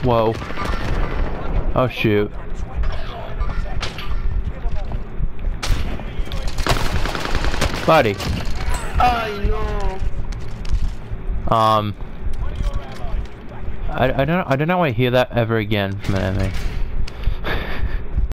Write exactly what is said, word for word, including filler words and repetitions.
Whoa. Oh shoot. Buddy. I know. Um. I, I don't I don't know I hear that ever again from an enemy.